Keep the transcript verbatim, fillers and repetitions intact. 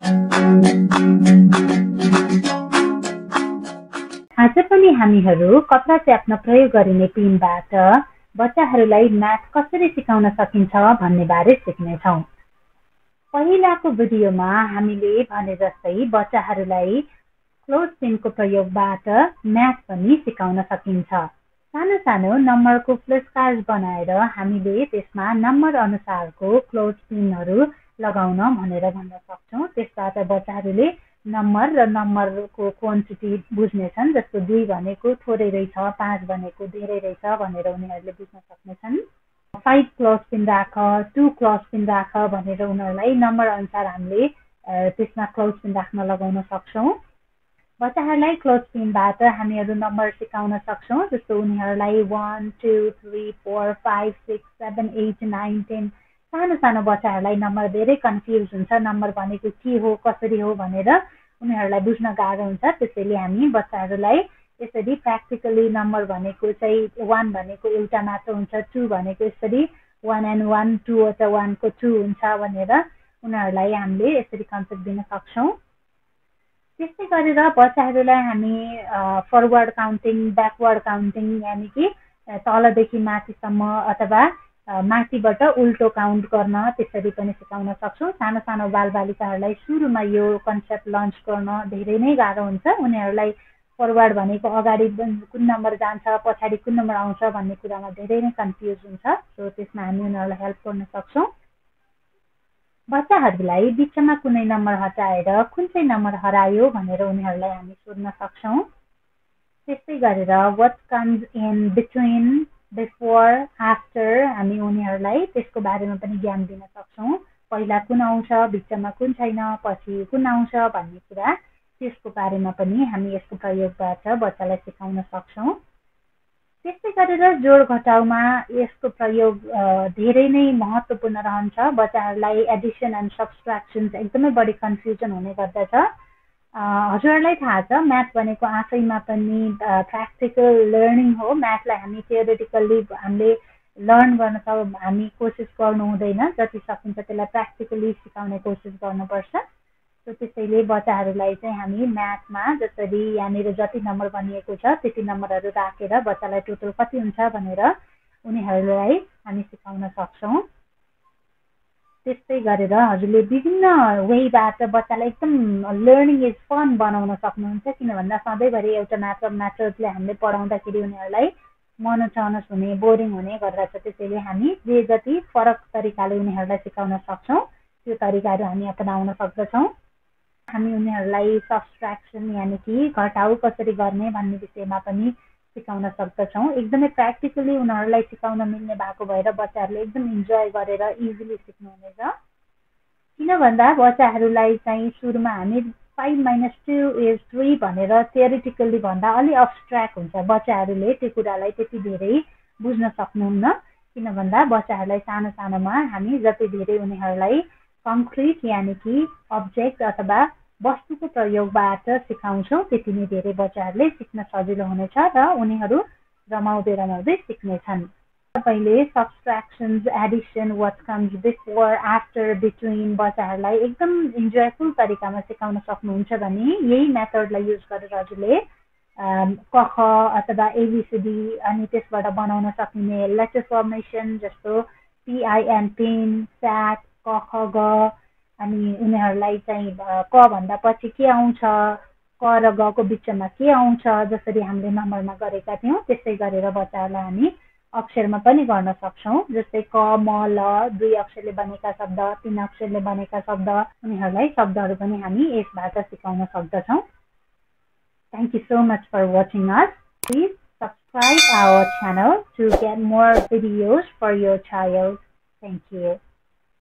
आज पनि हामीहरू कपडा च्याप्न प्रयोग गरिने पिनबाट बच्चाहरूलाई म्याथ कसरी सिकाउन सकिन्छ भन्ने बारे सिक्नेछौँ। पहिलाको भिडियोमा हामीले भने जस्तै बच्चाहरूलाई क्लोज पिनको प्रयोगबाट म्याथ पनि सिकाउन सकिन्छ। सानो सानो नम्बरको फ्ल्यास कार्ड बनाएर हामीले त्यसमा नम्बर अनुसारको क्लोज पिनहरू लगाउन भनेर भन्न सक्छौँ। त्यसबाट बच्चाहरूले नम्बर र नम्बरको क्वान्टिटी बुझ्नेछन्। जस्तो दुई भनेको थोरै रहेछ, पाँच भनेको धेरै रहेछ भनेर उनीहरूले बुझ्न सक्नेछन्। फाइभ क्लोज पिन राख, टू क्लोज पिन राख भनेर उनीहरूलाई नम्बर अनुसार हामीले त्यसमा क्लोज पिन राख्न लगाउन सक्छौँ। बच्चाहरूलाई क्लोज पिनबाट हामीहरू नम्बर सिकाउन सक्छौँ। जस्तो उनीहरूलाई one two three four five six seven eight nine ten सानो सानो बच्चाहरूलाई नम्बर धेरै कन्फ्युज हुन्छ, नम्बर भनेको के हो कसरी हो भनेर उनीहरूलाई बुझ्न गाह्रो हुन्छ। त्यसैले हामी बच्चाहरूलाई यसरी प्र्याक्टिकली नम्बर भनेको चाहिँ वान भनेको एउटा मात्र हुन्छ, टू भनेको यसरी वान एन्ड वान टूवटा वानको टू हुन्छ भनेर उनीहरूलाई हामीले यसरी कन्सेप्ट दिन सक्छौँ। त्यस्तै गरेर बच्चाहरूलाई हामी फरवर्ड काउन्टिङ, ब्याकवर्ड काउन्टिङ यानि कि तलदेखि माथिसम्म अथवा माथिबाट उल्टो काउन्ट गर्न त्यसरी पनि सिकाउन सक्छौँ। सानो सानो बालबालिकाहरूलाई सुरुमा यो कन्सेप्ट लन्च गर्न धेरै नै गाह्रो हुन्छ। उनीहरूलाई फरवर्ड भनेको अगाडि कुन नम्बर जान्छ, पछाडि कुन नम्बर आउँछ भन्ने कुरामा धेरै नै कन्फ्युज हुन्छ। सो त्यसमा हामी उनीहरूलाई हेल्प गर्न सक्छौँ। बच्चाहरूलाई बिचमा कुनै नम्बर हटाएर कुन चाहिँ नम्बर हरायो भनेर उनीहरूलाई हामी सोध्न सक्छौँ। त्यस्तै गरेर what comes in between, before, after हामी उनीहरूलाई त्यसको बारेमा पनि ज्ञान दिन सक्छौँ। पहिला कुन आउँछ, बिचमा कुन छैन, पछि कुन आउँछ भन्ने कुरा त्यसको बारेमा पनि हामी यसको प्रयोगबाट बच्चालाई सिकाउन सक्छौँ। त्यस्तै गरेर जोड घटाउमा यसको प्रयोग धेरै नै महत्त्वपूर्ण रहन्छ। बच्चाहरूलाई एडिसन एन्ड सब्सट्र्याक्सन एकदमै बढी कन्फ्युजन हुने गर्दछ। हजुरहरूलाई थाहा छ म्याथ भनेको आफैमा पनि प्र्याक्टिकल लर्निङ हो। म्याथलाई हामी थियोरिटिकल्ली हामीले लर्न गर्न सक् हामी कोसिस गर्नु हुँदैन, जति सकिन्छ त्यसलाई प्र्याक्टिकली सिकाउने कोसिस गर्नुपर्छ। सो त्यसैले बच्चाहरूलाई चाहिँ हामी म्याथमा जसरी यहाँनिर जति नम्बर भनिएको छ त्यति नम्बरहरू राखेर बच्चालाई टोटल कति हुन्छ भनेर उनीहरूलाई हामी सिकाउन सक्छौँ। त्यस्तै गरेर हजुरले विभिन्न वेबाट बच्चालाई एकदम लर्निङ इज फन बनाउन सक्नुहुन्छ। किन भन्दा सधैँभरि एउटा म्याथ म्याथर्सले हामीले पढाउँदाखेरि उनीहरूलाई मोनोटोनस हुने, बोरिङ हुने गर्दछ। त्यसैले हामी जे जति फरक तरिकाले उनीहरूलाई सिकाउन सक्छौँ त्यो तरिकाहरू हामी अपनाउन सक्दछौँ। हामी उनीहरूलाई सब्सट्र्याक्सन यानि कि घटाउ कसरी गर्ने भन्ने विषयमा पनि सिकाउन सक्दछौँ। एकदमै प्र्याक्टिकली उनीहरूलाई सिकाउन मिल्ने भएको भएर बच्चाहरूले एकदम इन्जोय गरेर इजिली सिक्नुहुनेछ। किन भन्दा बच्चाहरूलाई चाहिँ सुरुमा हामी five minus two is three भनेर थियोरिटिकल्ली भन्दा अलि अब्स्ट्र्याक्ट हुन्छ। बच्चाहरूले त्यो कुरालाई त्यति धेरै बुझ्न सक्नुहुन्न। किन भन्दा बच्चाहरूलाई सानो सानोमा हामी जति धेरै उनीहरूलाई कङ्क्रिट यानि कि अब्जेक्ट अथवा वस्तुको प्रयोगबाट सिकाउँछौँ त्यति नै धेरै बच्चाहरूले सिक्न सजिलो हुनेछ र उनीहरू रमाउँदै रमाउँदै सिक्नेछन्। तपाईँले subtractions, addition, what comes before, after, between बच्चाहरूलाई एकदम इन्जोयफुल तरिकामा सिकाउन सक्नुहुन्छ भने यही मेथडलाई युज गरेर हजुरले क ख अथवा एबिसिडी अनि त्यसबाट बनाउन सकिने लेटर फर्मेसन जस्तो पिआइएन, पिन, स्याट, क ख ग अनि उनीहरूलाई चाहिँ क भन्दा पछि के आउँछ, क र ग को बिचमा के आउँछ जसरी हामीले नम्बरमा गरेका थियौँ त्यस्तै गरेर बच्चाहरूलाई हामी अक्षरमा पनि गर्न सक्छौँ। जस्तै क, म, ल दुई अक्षरले बनेका शब्द, तीन अक्षरले बनेका शब्द उनीहरूलाई शब्दहरू पनि हामी यसबाट सिकाउन सक्दछौँ। Thank you so much for watching us. Please subscribe our channel to get more videos for your child. Thank you.